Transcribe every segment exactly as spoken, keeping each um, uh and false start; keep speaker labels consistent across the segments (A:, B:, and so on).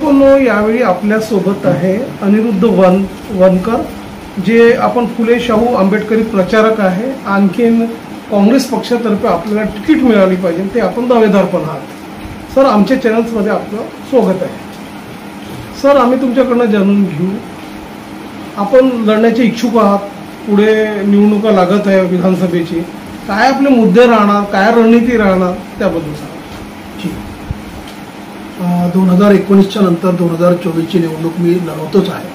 A: मित्रांनो, यावेळी आपल्या सोबत आहे अनिरुद्ध वन वनकर, जे आपण फुले शाहू आंबेडकरी प्रचारक आहे. आणखीन काँग्रेस पक्षातर्फे आपल्याला तिकीट मिळाली पाहिजे ते आपण दावेदार पण आहात. सर, आमच्या चॅनल्समध्ये आपलं स्वागत आहे. सर, आम्ही तुमच्याकडनं जाणून घेऊ, आपण लढण्याचे इच्छुक आहात, पुढे निवडणुका लागत आहे विधानसभेची, काय आपले मुद्दे राहणार, काय रणनीती राहणार त्याबद्दल सांगा.
B: दोन हजार एकोणीसच्या नंतर दोन हजार चोवीसची निवडणूक मी लढवतोच आहे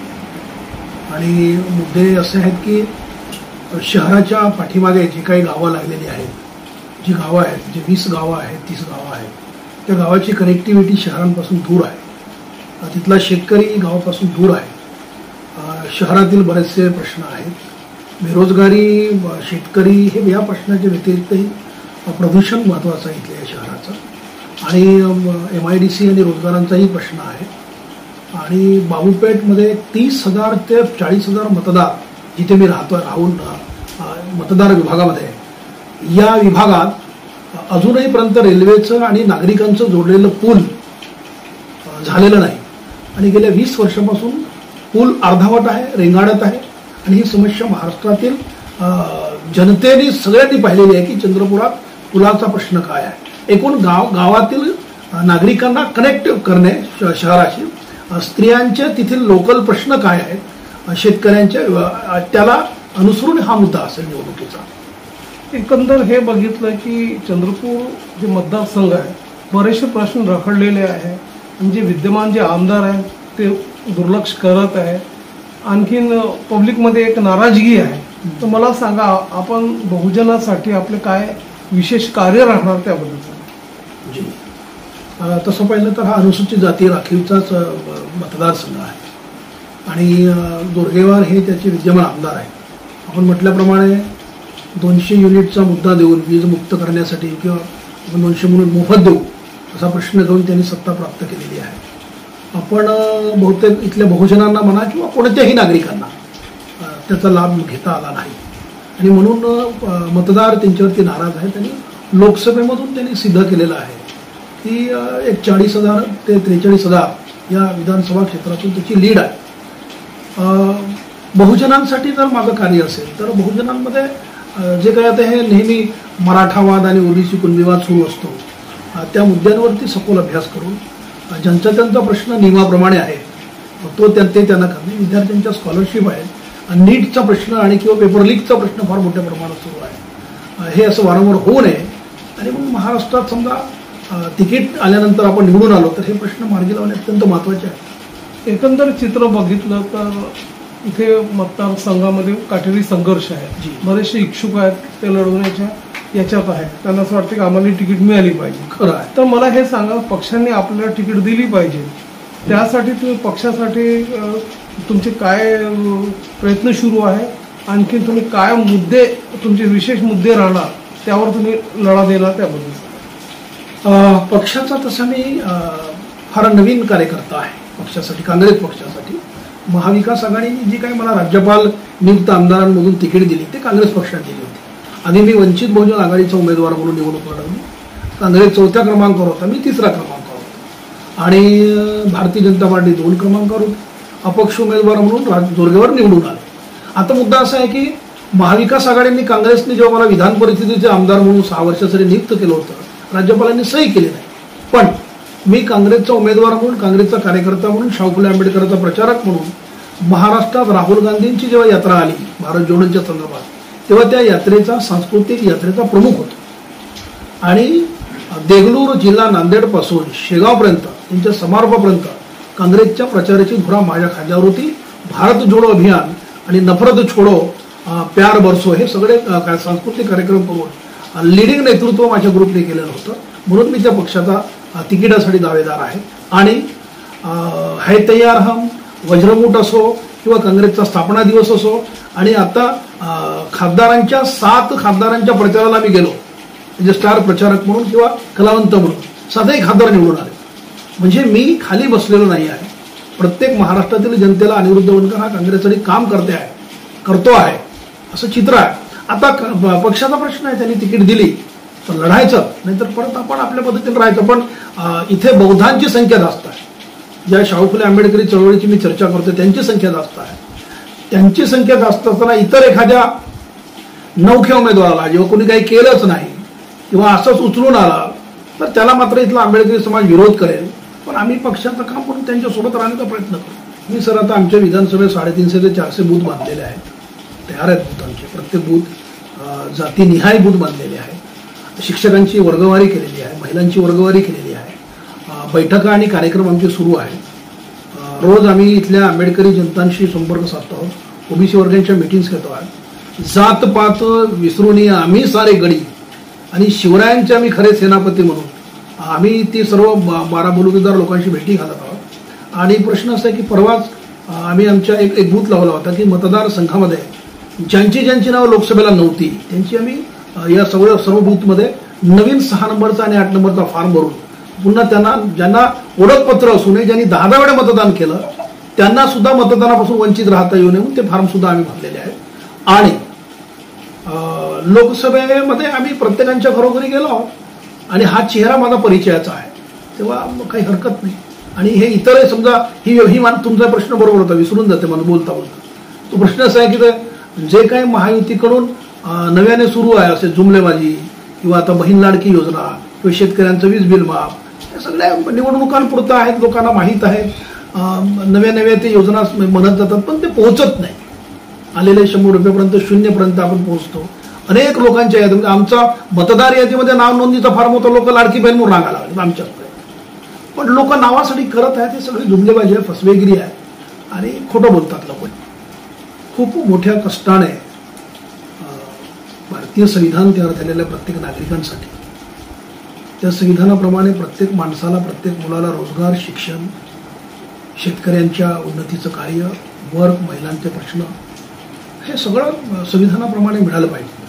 B: आणि मुद्दे असे आहेत की शहराच्या पाठीमागे जी काही गावं लागलेली आहेत, जी गावं आहेत, जी वीस गावं आहेत, तीस गावं आहेत, त्या गावाची कनेक्टिव्हिटी शहरांपासून दूर आहे. तिथला शेतकरी गावापासून दूर आहे. शहरातील बरेचसे प्रश्न आहेत, बेरोजगारी, शेतकरी, हे या प्रश्नाच्या व्यतिरिक्तही प्रदूषण महत्त्वाचं आहे इथल्या शहराचं, आणि एम आय डी सी आणि रोजगारांचाही प्रश्न आहे. आणि बाबूपेठमध्ये तीस हजार ते चाळीस हजार मतदार जिथे मी राहतो राहून मतदार विभागामध्ये, या विभागात अजूनहीपर्यंत रेल्वेचं आणि नागरिकांचं जोडलेलं पूल झालेलं नाही. आणि गेल्या वीस वर्षापासून पूल अर्धावट आहे, रेंगाळत आहे. आणि ही समस्या महाराष्ट्रातील जनतेने सगळ्यांनी पाहिलेली आहे की चंद्रपुरात पुलाचा प्रश्न काय आहे. एकूण गाव गावातील नागरिकांना कनेक्ट करणे शहराशी, स्त्रियांचे तिथील लोकल प्रश्न काय आहेत, शेतकऱ्यांच्या, त्याला अनुसरून हा मुद्दा असेल निवडणुकीचा.
A: एकंदर हे बघितलं की चंद्रपूर जे मतदारसंघ आहे, बरेचसे प्रश्न रखडलेले आहे. म्हणजे विद्यमान जे आमदार आहेत ते दुर्लक्ष करत आहे. आणखीन पब्लिकमध्ये एक नाराजगी आहे. तर मला सांगा, आपण बहुजनासाठी आपले काय विशेष कार्य राहणार त्याबद्दल सांगा.
B: जी, तसं पाहिलं तर हा अनुसूचित जाती राखीवचाच मतदारसंघ आहे आणि दोरगेवार हे त्याचे विद्यमान आमदार आहेत. आपण म्हटल्याप्रमाणे दोनशे युनिटचा मुद्दा देऊन वीज मुक्त करण्यासाठी किंवा आपण दोनशे म्हणून मोफत देऊ असा प्रश्न घेऊन त्यांनी सत्ता प्राप्त केलेली आहे. आपण बहुतेक इथल्या बहुजनांना म्हणा किंवा कोणत्याही नागरिकांना त्याचा लाभ घेता आला नाही आणि म्हणून मतदार त्यांच्यावरती नाराज आहेत. आणि लोकसभेमधून त्यांनी सिद्ध केलेलं आहे की एक चाळीस हजार ते त्रेचाळीस हजार या विधानसभा क्षेत्रातून त्याची लीड आहे. बहुजनांसाठी जर माझं कार्य असेल तर बहुजनांमध्ये जे काही आता हे नेहमी मराठावाद आणि ओबीसी कुणबीवाद सुरू असतो, त्या मुद्द्यांवरती सखोल अभ्यास करून ज्यांचा त्यांचा प्रश्न नियमाप्रमाणे आहे तो ते त्यांना करणे, विद्यार्थ्यांच्या स्कॉलरशिप आहेत, नीटचा प्रश्न आणि किंवा पेपर लीकचा प्रश्न फार मोठ्या प्रमाणात सुरू आहे, हे असं वारंवार होऊ नये. आणि मग महाराष्ट्रात समजा तिकीट आल्यानंतर आपण निवडून आलो तर हे प्रश्न मार्गी लावणे अत्यंत महत्त्वाचे आहे.
A: एकंदर चित्र बघितलं तर इथे मतदारसंघामध्ये काटेरी संघर्ष आहे. बरेचसे इच्छुक आहेत ते लढवण्याच्या याच्यात आहे. त्यांना असं वाटतं की आम्हाला तिकीट मिळाली पाहिजे.
B: खरं आहे.
A: तर मला हे सांगा, पक्षांनी आपल्याला तिकीट दिली पाहिजे, त्यासाठी तुम्ही पक्षासाठी तुमचे काय प्रयत्न सुरू आहे, आणखीन तुम्ही काय मुद्दे, तुमचे विशेष मुद्दे राहणार त्यावर तुम्ही लढा देणार त्याबद्दल.
B: पक्षाचा तसा मी फार नवीन कार्यकर्ता आहे पक्षासाठी, काँग्रेस पक्षासाठी. महाविकास आघाडीने जी काही मला राज्यपाल नियुक्त आमदारांमधून तिकीट दिली ते काँग्रेस पक्षाने दिली होती. आधी मी वंचित बहुजन आघाडीचा उमेदवार म्हणून निवडणूक लढवली. काँग्रेस चौथ्या क्रमांकावर होता, मी तिसरा क्रमांकावर होतो. आणि भारतीय जनता पार्टी दोन क्रमांकावर होती. अपक्ष उमेदवार म्हणून जोरगेवर निवडून आले. आता मुद्दा असा आहे की महाविकास आघाडीने, काँग्रेसने जेव्हा मला विधान परिषदेचे आमदार म्हणून सहा वर्षासाठी नियुक्त केलं होतं, राज्यपालांनी सही केली नाही. पण मी काँग्रेसचा उमेदवार म्हणून, काँग्रेसचा कार्यकर्ता म्हणून, शाहू फुले आंबेडकरांचा प्रचारक म्हणून महाराष्ट्रात राहुल गांधींची जेव्हा यात्रा आली भारत जोडोच्या संदर्भात, तेव्हा त्या यात्रेचा, सांस्कृतिक यात्रेचा प्रमुख होतो. आणि देगलूर जिल्हा नांदेडपासून शेगावपर्यंत, त्यांच्या समारोपापर्यंत काँग्रेसच्या प्रचाराची धुरा माझ्या खांद्यावर होती. भारत जोडो अभियान आणि नफरत छोडो, प्यार बरसो, हे सगळे सांस्कृतिक कार्यक्रम करून लिडिंग नेतृत्व माझ्या ग्रुपने केलेलं होतं. म्हणून मी त्या पक्षाचा तिकिटासाठी दावेदार आहे. आणि है तयार हम, वज्रमूठ असो किंवा काँग्रेसचा स्थापना दिवस असो, आणि आता खासदारांच्या सात खासदारांच्या प्रचाराला मी गेलो, म्हणजे स्टार प्रचारक म्हणून किंवा कलावंत म्हणून सातही खासदार निवडून आले. म्हणजे मी खाली बसलेलो नाही आहे. प्रत्येक महाराष्ट्रातील जनतेला अनिरुद्ध वनकर हा काँग्रेससाठी काम करते आहे, करतो आहे असं चित्र आहे. आता पक्षाचा प्रश्न आहे, त्यांनी तिकीट दिली तर लढायचं, नाहीतर परत आपण आपल्या पद्धतीने राहायचं. पण इथे बौद्धांची संख्या जास्त आहे, ज्या शाहू फुले आंबेडकरी चळवळीची मी चर्चा करतो त्यांची संख्या जास्त आहे. त्यांची संख्या जास्त असताना इतर एखाद्या नवख्या उमेदवाराला जेव्हा कोणी काही केलंच नाही किंवा असंच उचलून आला तर त्याला मात्र इथला आंबेडकरी समाज विरोध करेल. पण आम्ही पक्षाचं काम करून त्यांच्यासोबत राहण्याचा प्रयत्न करू. मी सर आता आमच्या विधानसभेत साडेतीनशे ते चारशे बूथ बांधलेले आहेत. तयार आहेत बूथ आमचे. प्रत्येक बूथ जातीनिहाय बूथ बांधलेले आहे. शिक्षकांची वर्गवारी केलेली आहे, महिलांची वर्गवारी केलेली आहे. बैठका आणि कार्यक्रम आमचे सुरू आहेत. रोज आम्ही इथल्या आंबेडकरी जनतांशी संपर्क साधतो आहोत. ओबीसी वर्गांच्या मिटिंग्स घेतो आहोत. जातपात विसरून आम्ही सारे गडी आणि शिवरायांचे आम्ही खरे सेनापती म्हणून आम्ही ती सर्व बारा बलुतेदार लोकांशी भेटी घालत आहोत. आणि प्रश्न असा आहे की परवाच आम्ही आमच्या एक एक बूथ लावला होता की मतदारसंघामध्ये ज्यांची ज्यांची नावं लोकसभेला नव्हती त्यांची आम्ही या सगळ्या सर्व बूथमध्ये नवीन सहा नंबरचा आणि आठ नंबरचा फॉर्म भरून पुन्हा त्यांना ज्यांना ओळखपत्र असू नये ज्यांनी दहा दहा वेळा मतदान केलं त्यांना सुद्धा मतदानापासून वंचित राहता येऊ नये ते फॉर्म सुद्धा आम्ही भरलेले आहेत. आणि लोकसभेमध्ये आम्ही प्रत्येकांच्या घरोघरी गेलो आहोत आणि हा चेहरा माझा परिचयाचा आहे तेव्हा काही हरकत नाही. आणि हे इतर समजा ही ही मान तुमचा प्रश्न बरोबर होता विसरून जाते मला बोलता बोलता. तो प्रश्न असा आहे की जे काही महायुतीकडून नव्याने सुरू आहे असे जुमलेबाजी किंवा आता बहीण लाडकी योजना किंवा शेतकऱ्यांचं वीज बिल माफ या सगळ्या निवडणुकांपुरतं आहेत. लोकांना माहीत आहे. नव्या नव्या ते योजना म्हणत जातात पण ते पोहोचत नाही. आलेले शंभर रुपयेपर्यंत शून्यपर्यंत आपण पोहोचतो. अनेक लोकांच्या यादीमध्ये आमचा मतदार यादीमध्ये नाव नोंदणीचा फॉर्म होता. लोक लाडकी बहीण म्हणून रांगा लागले आमच्याकडे. पण लोक नावासाठी करत आहेत हे सगळी जुमलेबाजी आहे, फसवेगिरी आहे आणि खोटं बोलतात लोक. खूप मोठ्या कष्टाने भारतीय संविधान तयार झालेल्या प्रत्येक नागरिकांसाठी त्या संविधानाप्रमाणे प्रत्येक माणसाला प्रत्येक मुलाला रोजगार, शिक्षण, शेतकऱ्यांच्या उन्नतीचं कार्य, वर्ग, महिलांचे प्रश्न हे सगळं संविधानाप्रमाणे मिळालं पाहिजे.